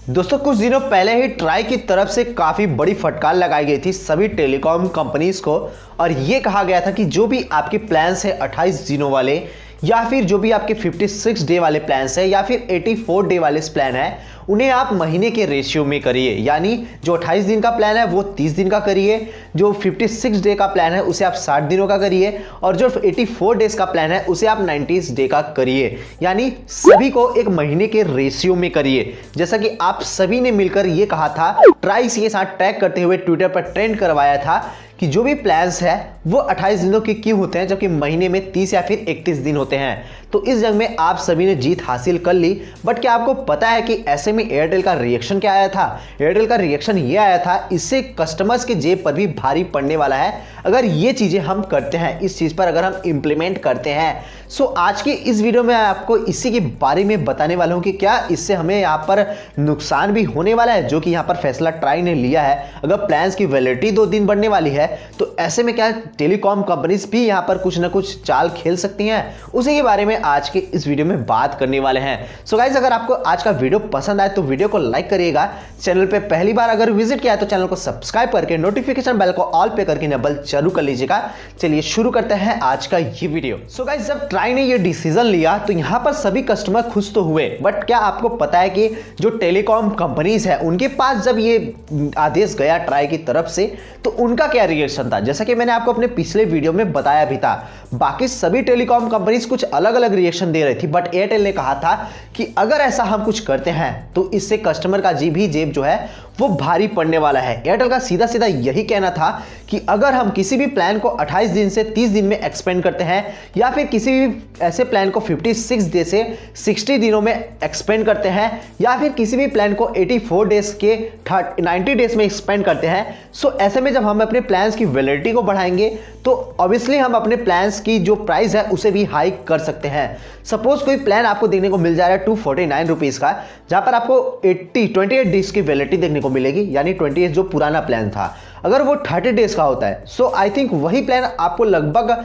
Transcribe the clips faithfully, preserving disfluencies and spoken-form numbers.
दोस्तों कुछ दिनों पहले ही ट्राई की तरफ से काफ़ी बड़ी फटकार लगाई गई थी सभी टेलीकॉम कंपनीज को और ये कहा गया था कि जो भी आपके प्लान्स है अट्ठाईस दिनों वाले या फिर जो भी आपके छप्पन डे वाले प्लान्स है या फिर चौरासी डे वाले प्लान है उन्हें आप महीने के रेशियो में करिए। यानी जो अट्ठाईस दिन का प्लान है वो तीस दिन का करिए, जो छप्पन डे का प्लान है उसे आप साठ दिनों का करिए और जो चौरासी डेज का प्लान है उसे आप नब्बे डे का करिए। यानी सभी को एक महीने के रेशियो में करिए। जैसा कि आप सभी ने मिलकर ये कहा था, ट्राई के साथ टैग करते हुए ट्विटर पर ट्रेंड करवाया था कि जो भी प्लान्स है वो अट्ठाईस दिनों के क्यों होते हैं जबकि महीने में तीस या फिर इकतीस दिन होते हैं। तो इस जंग में आप सभी ने जीत हासिल कर ली। बट क्या आपको पता है कि ऐसे में एयरटेल का रिएक्शन क्या आया था? एयरटेल का रिएक्शन ये आया था, इससे कस्टमर्स के जेब पर भी भारी पड़ने वाला है अगर ये चीजें हम करते हैं, इस चीज पर अगर हम इंप्लीमेंट करते हैं। सो आज की इस वीडियो में आपको इसी के बारे में बताने वाला हूं कि क्या इससे हमें यहाँ पर नुकसान भी होने वाला है, जो कि यहाँ पर फैसला ट्राई ने लिया है। अगर प्लान्स की वैलिडिटी दो दिन बढ़ने वाली है तो ऐसे में क्या टेलीकॉम कंपनीज भी यहाँ पर कुछ ना कुछ चाल खेल सकती हैं, उसी के बारे में आज के इस वीडियो में बात करने वाले हैं। सो गाइस, अगर आपको आज का वीडियो पसंद आए तो वीडियो को लाइक करिएगा। चैनल पे पहली बार अगर विजिट किया है तो चैनल को सब्सक्राइब करके नोटिफिकेशन बेल को ऑल पे करके इनेबल जरूर कर लीजिएगा। चलिए शुरू करते हैं आज का ये वीडियो। सो गाइस, जब ट्राई ने ये डिसीजन लिया तो यहाँ पर सभी कस्टमर खुश तो हुए, बट क्या आपको पता है कि जो टेलीकॉम कंपनीज है उनके पास जब ये आदेश गया ट्राई की तरफ से तो उनका क्या रिएक्शन था? जैसा कि मैंने आपको अपने पिछले वीडियो में बताया भी था, बाकी सभी टेलीकॉम कंपनीज कुछ अलग अलग रिएक्शन दे रही थी, बट एयरटेल ने कहा था कि अगर ऐसा हम कुछ करते हैं तो इससे कस्टमर का जी भी जेब जो है वो भारी पड़ने वाला है। एयरटेल का सीधा सीधा यही कहना था कि अगर हम किसी भी प्लान को अट्ठाईस दिन से तीस दिन में एक्सपेंड करते हैं या फिर किसी भी ऐसे प्लान को छप्पन डे से साठ दिनों में एक्सपेंड करते हैं या फिर किसी भी प्लान को चौरासी डेज के नब्बे डेज में एक्सपेंड करते हैं, सो ऐसे में जब हम अपने प्लान्स की वैलिडिटी को बढ़ाएंगे तो ऑब्वियसली हम अपने प्लान्स की जो प्राइस है उसे भी हाइक कर सकते हैं। सपोज कोई प्लान आपको देखने को मिल जा रहा है टू फोर्टी नाइन रुपीज का, जहां पर आपको अस्सी अट्ठाईस डेज की वैलिडिटी देखने को मिलेगी, यानी अट्ठाईस जो पुराना प्लान था अगर वो तीस डेज का होता है, सो आई थिंक वही प्लान आपको लगभग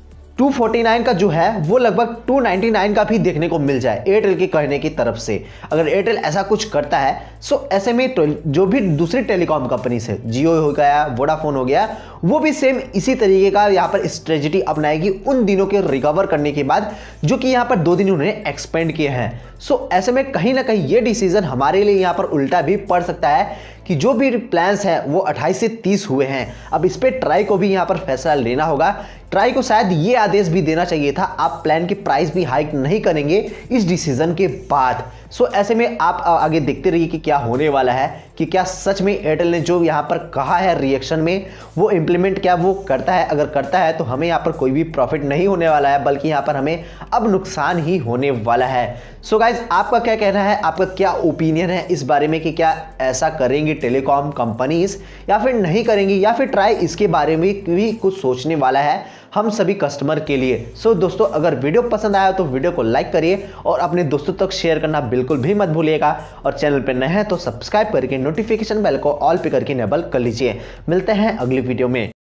टू फोर्टी नाइन का जो है वो लगभग टू नाइंटी नाइन का भी देखने को मिल जाए एयरटेल के कहने की तरफ से। अगर एयरटेल ऐसा कुछ करता है सो ऐसे में जो भी दूसरी टेलीकॉम कंपनी से, जियो हो गया, वोडाफोन हो गया, वो भी सेम इसी तरीके का यहाँ पर स्ट्रेटजी अपनाएगी उन दिनों के रिकवर करने के बाद जो कि यहाँ पर दो दिन उन्होंने एक्सपेंड किए हैं। सो ऐसे में कहीं ना कहीं ये डिसीजन हमारे लिए यहाँ पर उल्टा भी पड़ सकता है कि जो भी प्लान्स हैं वो अट्ठाईस से तीस हुए हैं। अब इस पे ट्राई को भी यहाँ पर फैसला लेना होगा। ट्राई को शायद ये आदेश भी देना चाहिए था, आप प्लान की प्राइस भी हाइक नहीं करेंगे इस डिसीजन के बाद। सो so, ऐसे में आप आगे देखते रहिए कि क्या होने वाला है, कि क्या सच में एयरटेल ने जो यहाँ पर कहा है रिएक्शन में वो इंप्लीमेंट क्या वो करता है। अगर करता है तो हमें यहाँ पर कोई भी प्रॉफिट नहीं होने वाला है, बल्कि यहाँ पर हमें अब नुकसान ही होने वाला है। सो so गाइज, आपका क्या कहना है, आपका क्या ओपिनियन है इस बारे में कि क्या ऐसा करेंगे टेलीकॉम कंपनीज या फिर नहीं करेंगी, या फिर ट्राई इसके बारे में भी कुछ सोचने वाला है हम सभी कस्टमर के लिए। सो so, दोस्तों, अगर वीडियो पसंद आया तो वीडियो को लाइक करिए और अपने दोस्तों तक शेयर करना बिल्कुल भी मत भूलिएगा, और चैनल पर नए हैं तो सब्सक्राइब करके नोटिफिकेशन बेल को ऑल पे करके इनेबल कर लीजिए। मिलते हैं अगली वीडियो में।